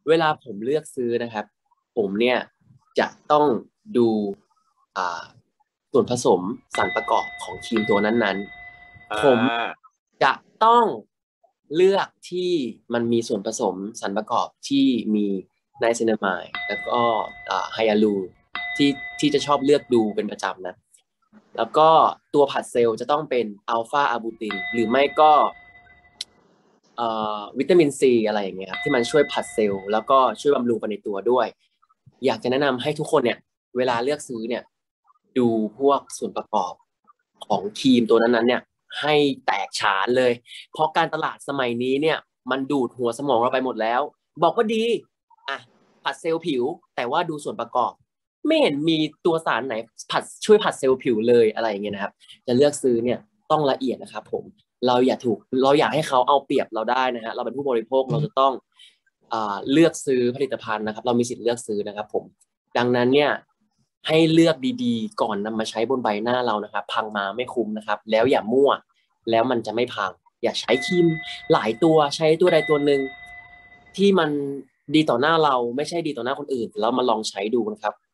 เวลาผมเลือกซื้อนะครับผมเนี่ยจะต้องดูอ่าส่วนผสมสารประกอบของครีมตัวนั้นอ่ๆผมาจะต้องเลือกที่มันมีส่วนผสมสารประกอบที่มีไนซินามายแล้วก็ไฮยาลูรที่ที่จะชอบเลือกดูเป็นประจำนะแล้วก็ตัวผัดเซลล์จะต้องเป็นอัลฟาอะบูตินหรือไม่ก็ วิตามินซีอะไรอย่างเงี้ยครับที่มันช่วยผัดเซลล์แล้วก็ช่วยบำรุงไปในตัวด้วยอยากจะแนะนำให้ทุกคนเนี่ยเวลาเลือกซื้อเนี่ยดูพวกส่วนประกอบของครีมตัวนั้นๆเนี่ยให้แตกฉานเลยเพราะการตลาดสมัยนี้เนี่ยมันดูดหัวสมองเราไปหมดแล้วบอกว่าดีอ่ะผัดเซลล์ผิวแต่ว่าดูส่วนประกอบไม่เห็นมีตัวสารไหนช่วยผัดเซลล์ผิวเลยอะไรอย่างเงี้ยนะครับจะเลือกซื้อเนี่ยต้องละเอียดนะครับผม เราอยากให้เขาเอาเปรียบเราได้นะฮะเราเป็นผู้บริโภคเราจะต้องเลือกซื้อผลิตภัณฑ์นะครับเรามีสิทธิ์เลือกซื้อนะครับผมดังนั้นเนี่ยให้เลือกดีๆก่อนนำมาใช้บนใบหน้าเรานะครับพังมาไม่คุ้มนะครับแล้วอย่ามั่วแล้วมันจะไม่พังอย่าใช้ครีมหลายตัวใช้ตัวใดตัวหนึ่งที่มันดีต่อหน้าเราไม่ใช่ดีต่อหน้าคนอื่นแล้วมาลองใช้ดูนะครับ